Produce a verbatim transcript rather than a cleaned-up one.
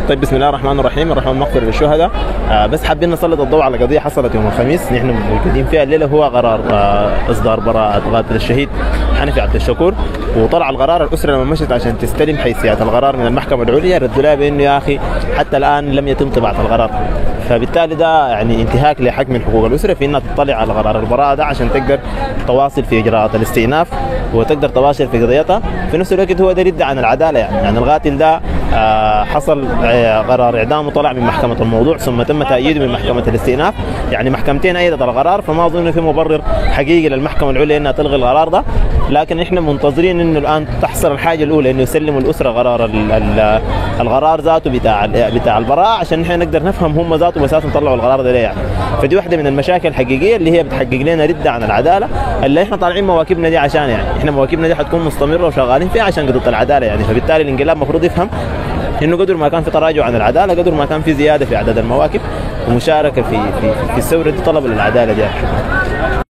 طيب بسم الله الرحمن الرحيم، الرحمن المغفر للشهداء. آه بس حابين نسلط الضوء على قضيه حصلت يوم الخميس نحن موجودين فيها الليله، هو قرار آه اصدار براءه قاتل الشهيد حنفي عبد الشكور. وطلع القرار، الاسره لما مشت عشان تستلم حيثيات القرار من المحكمه العليا ردوا لها بانه يا اخي حتى الان لم يتم طباعه القرار، فبالتالي ده يعني انتهاك لحق من حقوق الاسره في انها تطلع على قرار البراءه ده عشان تقدر تواصل في اجراءات الاستئناف وتقدر تواصل في قضيتها. في نفس الوقت هو ده رد عن العداله، يعني, يعني القاتل ده آه حصل آه قرار اعدامه طلع من محكمه الموضوع ثم تم تأييده من محكمه الاستئناف، يعني محكمتين ايدت القرار، فما اظن في مبرر حقيقي للمحكمه العليا انها تلغي القرار ده. لكن احنا منتظرين انه الان تحصل الحاجه الاولى انه يسلموا الاسره قرار ال ال القرار ذاته بتاع بتاع البراءه عشان احنا نقدر نفهم هم ذاتهم اساسا طلعوا القرار ده ليه يعني. فدي واحده من المشاكل الحقيقيه اللي هي بتحقق لنا رده عن العداله اللي احنا طالعين مواكبنا دي عشان، يعني احنا مواكبنا دي حتكون مستمره وشغالين فيها عشان قضيه العداله يعني. فبالتالي الانقلاب المفروض يفهم انه قدر ما كان في تراجع عن العداله قدر ما كان في زياده في عدد المواكب ومشاركه في في في الثوره دي طلب للعداله دي. شكرا.